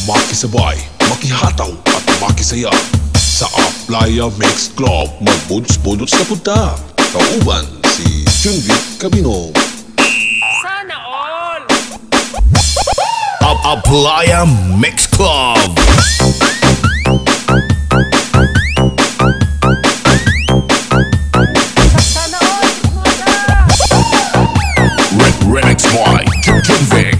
Makisabay, makihataw at makisaya sa Playa Mix Club. Magbudots-budots na punta. Kauban si Junvic Cabino. Sana all! Playa Mix Club. Sana all! Remix by Junvic.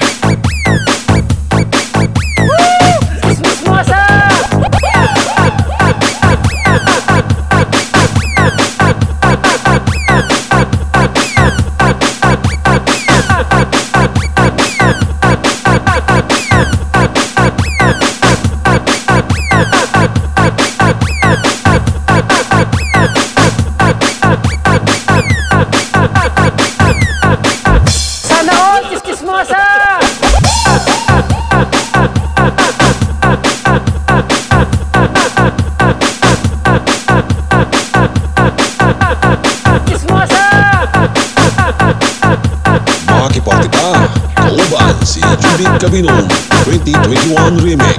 Makiparty ka. Kauban si Junvic Cabino 2021 Remix.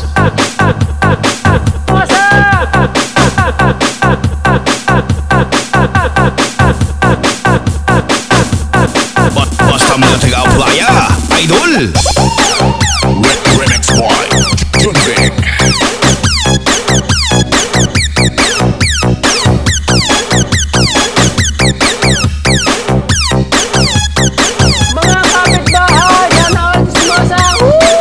Basta mga taga Playa, idol. Remix by Junvic. Mga kapitbahay, sana all sumasang!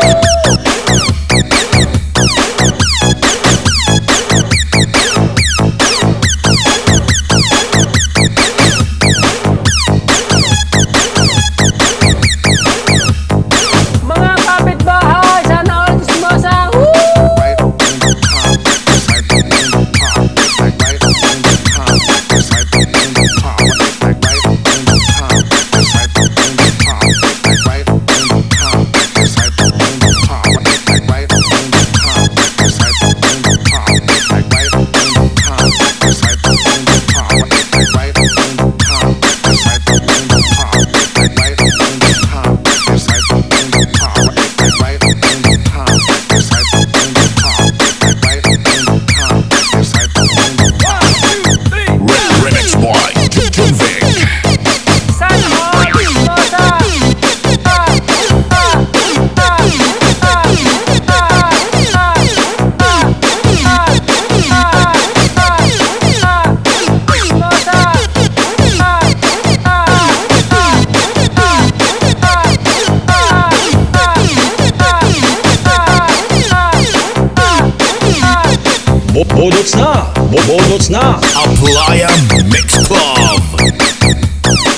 Mga kapitbahay, sana all sumasang! Remix by Junvic. Sana all sumasang! Budots na! Budots na! Playa Mix Club.